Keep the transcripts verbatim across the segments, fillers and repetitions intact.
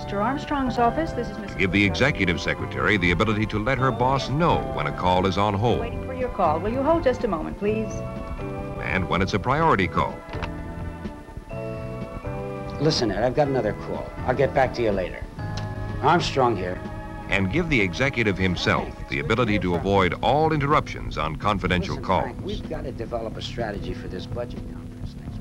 Mister Armstrong's office. This is Miss Give the executive secretary the ability to let her boss know when a call is on hold. Waiting for your call. Will you hold just a moment, please? And when it's a priority call. Listen, Ed, I've got another call. I'll get back to you later. Armstrong here. And give the executive himself the ability to avoid all interruptions on confidential Listen, calls. Frank, we've got to develop a strategy for this budget conference next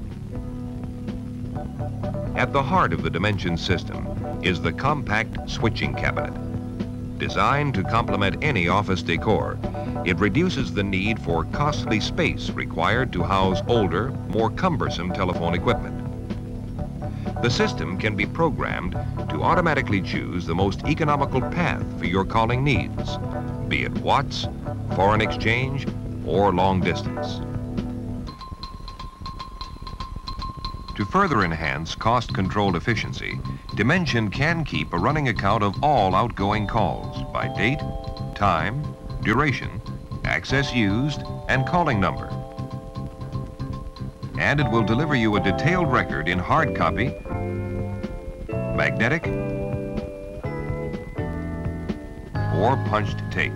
week. At the heart of the Dimension system is the compact switching cabinet. Designed to complement any office decor, it reduces the need for costly space required to house older, more cumbersome telephone equipment. The system can be programmed to automatically choose the most economical path for your calling needs, be it watts, foreign exchange, or long distance. To further enhance cost-controlled efficiency, Dimension can keep a running account of all outgoing calls by date, time, duration, access used, and calling number. And it will deliver you a detailed record in hard copy, magnetic, or punched tape.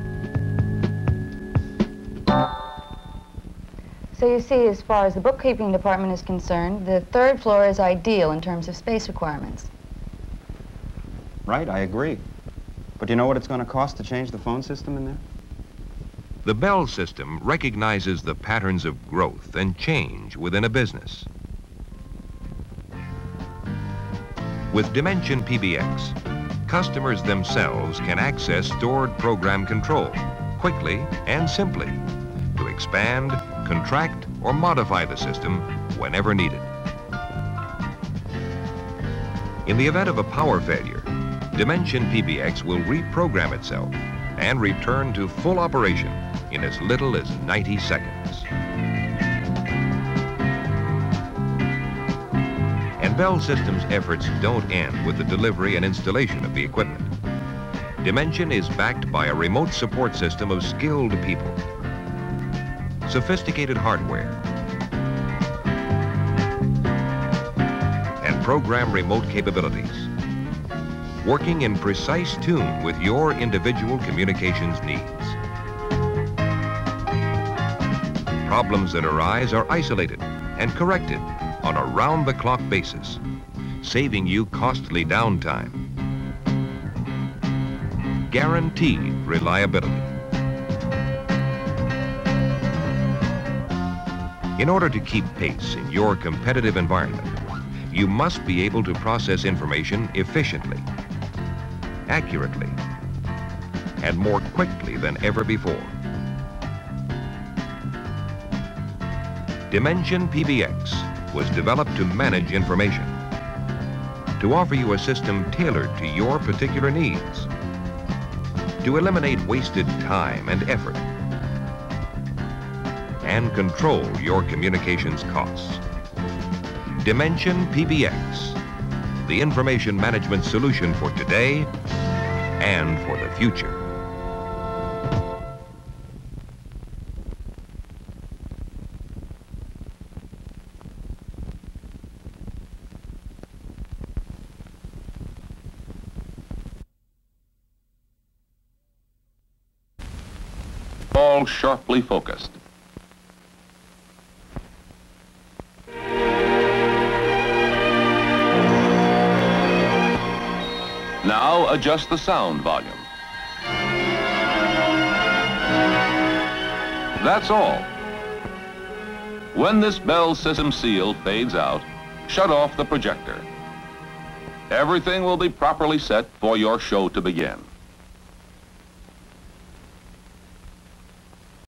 So you see, as far as the bookkeeping department is concerned, the third floor is ideal in terms of space requirements. Right, I agree. But do you know what it's going to cost to change the phone system in there? The Bell system recognizes the patterns of growth and change within a business. With Dimension P B X, customers themselves can access stored program control quickly and simply to expand, contract, or modify the system whenever needed. In the event of a power failure, Dimension P B X will reprogram itself and return to full operation in as little as ninety seconds. And Bell Systems' efforts don't end with the delivery and installation of the equipment. Dimension is backed by a remote support system of skilled people, sophisticated hardware, and program remote capabilities, working in precise tune with your individual communications needs. Problems that arise are isolated and corrected on a round-the-clock basis, saving you costly downtime. Guaranteed reliability. In order to keep pace in your competitive environment, you must be able to process information efficiently, accurately, and more quickly than ever before. Dimension P B X was developed to manage information, to offer you a system tailored to your particular needs, to eliminate wasted time and effort, and control your communications costs. Dimension P B X, the information management solution for today and for the future. All sharply focused. Now adjust the sound volume. That's all. When this Bell system seal fades out, shut off the projector. Everything will be properly set for your show to begin.